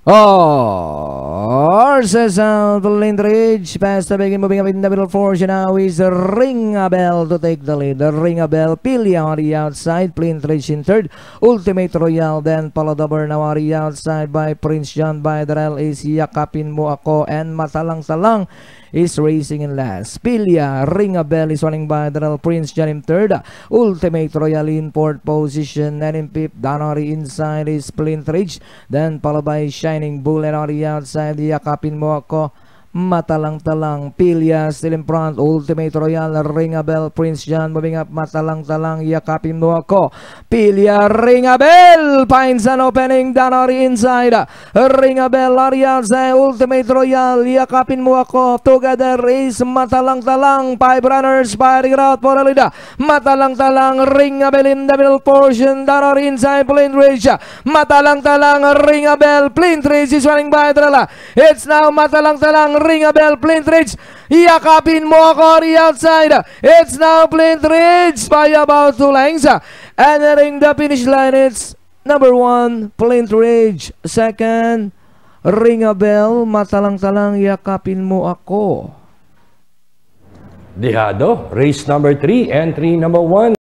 Horses out, Flintridge, past the begin, moving up in the middle fortune now is Ring-a-Bell to take the lead. Ring-a-Bell, Pilya on the outside, Flintridge in third, Ultimate Royale, then Paladabar now on the outside by Prince John Biderel is Yakapin Mo Ako, and Matalang-Talang is racing in last. Pilya, Ring-a-Bell is running by Biderel, Prince John in third, Ultimate Royale in fourth position, and in fifth, Danari inside is Flintridge, then followed by Shining Bull, and on the outside, Yakapin Mo Ako, Matalang-Talang, Pilya still in front, Ultimate Royale, Ring-a-Bell, Prince John moving up, Matalang-Talang, Yakapin Mo Ako, Pilya, Ring-a-Bell finds an opening, Danari inside, Ring-a-Bell on the outside, Ultimate Royale, Yakapin Mo Ako, together is Matalang-Talang, 5 runners firing out for the lead, Matalang-Talang, Ring-a-Bell in the middle portion, Danari inside, Flintridge, Matalang-Talang, Ring-a-Bell, Flintridge is running by Drala, it's now Matalang-Talang, Ring-a-Bell, Flintridge, Yakapin Mo Ako on the outside. It's now Flintridge by about 2 lengths. Entering the finish line, it's number 1, Flintridge. Second, Ring-a-Bell, Matalang-Talang, Yakapin Mo Ako. Dehado, race number 3, entry number 1.